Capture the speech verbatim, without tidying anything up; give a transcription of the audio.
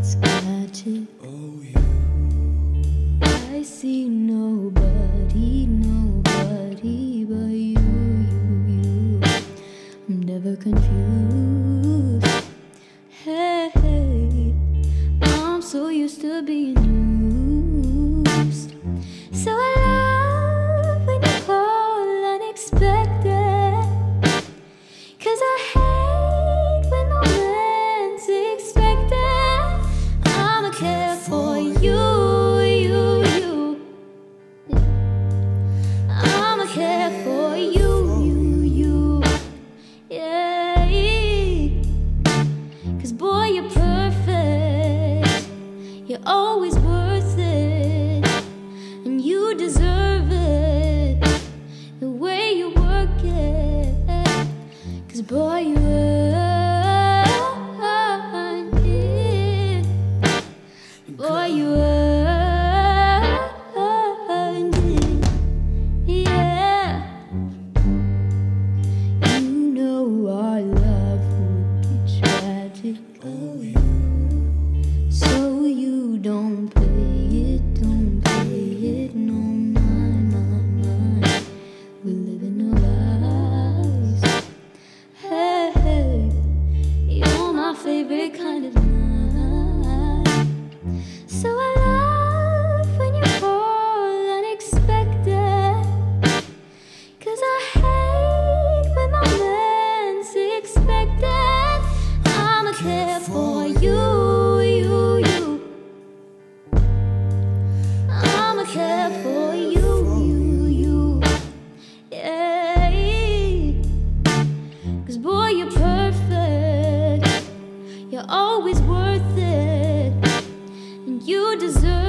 scattered. Oh, you. I see nobody, nobody but you, you, you. I'm never confused. Hey, hey, I'm so used to being used. So I love when you call unexpected, 'cause I hate when no man's expected. I'ma care for you, you, you. I'ma care for you, you, you. Yeah, 'cause boy, you're perfect. You're always worth it, and you deserve it, the way you work it. 'Cause boy, you earn it. Boy, you earned it. Yeah. You know our love would be tragic. Oh, you. So you don't play it, don't play it, no, mine, mine, mine. We're living our lives. Hey, hey, you're my favorite kind of night. So I love when you call unexpected, 'cause I hate when my man's expected. I'ma care for you, you, you. I'ma care for you, you, you. Yeah, 'cause boy, you're perfect. You're always worth it, and you deserve